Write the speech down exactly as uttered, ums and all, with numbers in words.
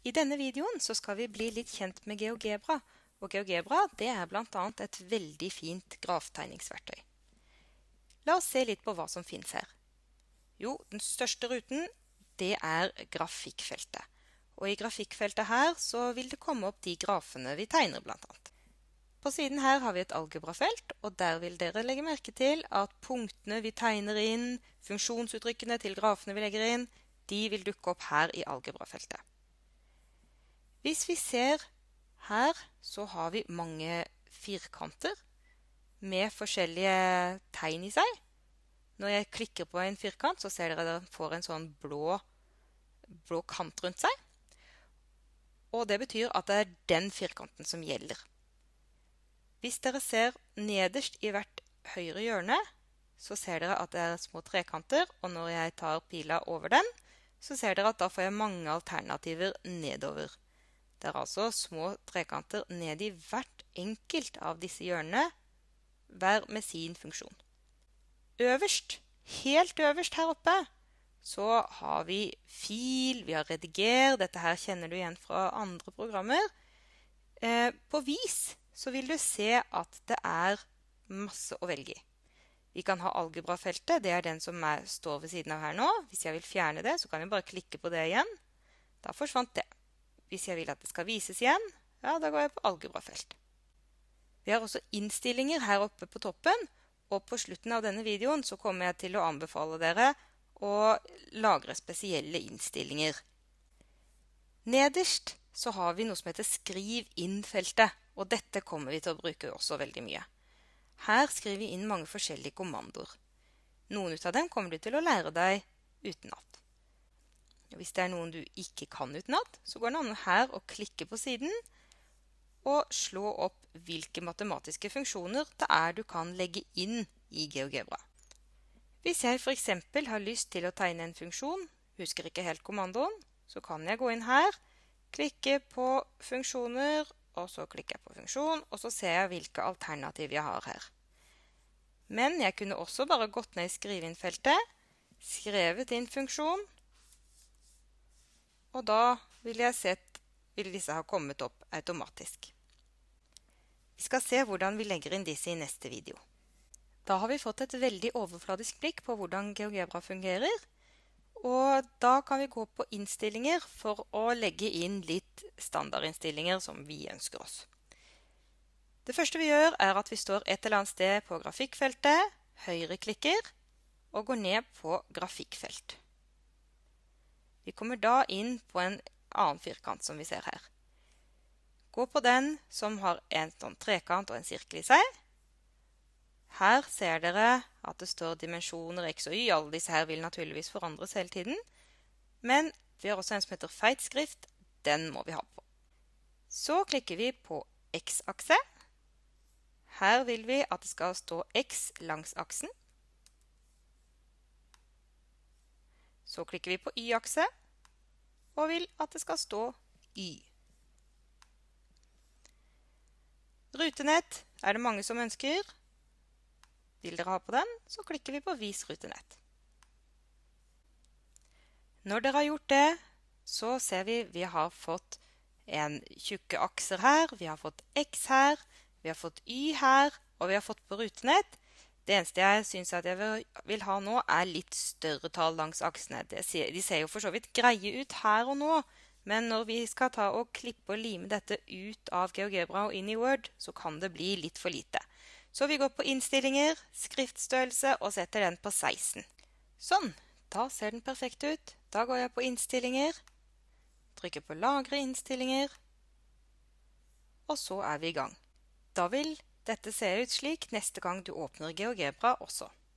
I denne videoen så skal vi bli litt kjent med GeoGebra, og GeoGebra det er blant annet et veldig fint graftegningsverktøy. La oss se litt på hva som finnes her. Jo, den største ruten det er grafikkfeltet. Og i grafikkfeltet her så vil det komme opp de grafene vi tegner blant annet. På siden her har vi et algebrafelt, og der vil dere legge merke til at punktene vi tegner inn, funksjonsuttrykkene til grafene vi legger inn, de vil dukke opp her i algebrafeltet. Hvis vi ser her, så har vi mange firkanter med forskjellige tegn i seg. Når jeg klikker på en firkant, så ser dere at den får en sånn blå, blå kant rundt seg. Og det betyr at det er den firkanten som gjelder. Hvis dere ser nederst i hvert høyre hjørne, så ser dere at det er små trekanter, og når jeg tar pila over den, så ser dere at da får jeg mange alternativer nedover. Det er altså små trekanter ned i hvert enkelt av disse hjørnene, hver med sin funksjon. Øverst, helt øverst her oppe, så har vi fil, vi har rediger, dette her kjenner du igjen fra andre programmer. Eh, på vis så vil du se at det er masse å velge i. Vi kan ha algebrafeltet, det er den som er, står ved siden av her nå. Hvis jeg vil fjerne det, så kan jeg bare klikke på det igjen. Da forsvant det. Hvis jeg vil at det skal vises igjen, ja, da går jeg på algebrafelt. Vi har også innstillinger her oppe på toppen, og på slutten av denne videoen så kommer jeg til å anbefale dere å lagre spesielle innstillinger. Nederst så har vi noe som heter skriv inn-feltet, og dette kommer vi til å bruke også veldig mye. Her skriver vi inn mange forskjellige kommandoer. Noen av dem kommer du til å lære deg utenat. Hvis det er noen du ikke kan utenat, så går det an her å klikke på siden og slå opp hvilke matematiske funksjoner det er du kan legge inn i GeoGebra. Hvis jeg for eksempel har lyst til å tegne en funksjon, husker ikke helt kommandoen, så kan jeg gå inn her, klikke på funksjoner, og så klikker jeg på funksjon, og så ser jeg hvilke alternativ jeg har her. Men jeg kunne også bare gått ned i skrive-inn-feltet, skrevet inn funksjon, og da vil jeg sett, vil disse ha kommet opp automatisk. Vi skal se hvordan vi legger inn disse i neste video. Da har vi fått et veldig overfladisk blikk på hvordan GeoGebra fungerer, og da kan vi gå på innstillinger for å legge inn litt standardinnstillinger som vi ønsker oss. Det første vi gjør er at vi står et eller annet sted på grafikkfeltet, høyreklikker og går ned på grafikkfelt. Vi kommer da inn på en annen firkant som vi ser her. Gå på den som har en sånn trekant og en sirkel i seg. Her ser dere at det står dimensjoner X og Y. Alle disse her vil naturligvis forandres hele tiden. Men vi har også en som heter feitskrift. Den må vi ha på. Så klikker vi på X-akse. Her vil vi at det skal stå X langs aksen. Så klikker vi på Y-akse, og vil at det skal stå Y. Rutenett er det mange som ønsker. Vil dere ha på den, så klikker vi på Vis rutenett. Når dere har gjort det, så ser vi vi har fått en tjukke akser her, vi har fått X her, vi har fått Y her, og vi har fått på rutenett. Det eneste jeg synes at jeg vil ha nå er litt større tall langs aksene. De ser jo for så vidt greie ut her og nå, men når vi skal ta og klippe og lime dette ut av GeoGebra og inn i Word, så kan det bli litt for lite. Så vi går på innstillinger, skriftstørrelse og setter den på seksten. Sånn, da ser den perfekt ut. Da går jeg på innstillinger, trykker på lagre innstillinger, og så er vi i gang. Da vil dette ser ut slik neste gang du åpner GeoGebra også.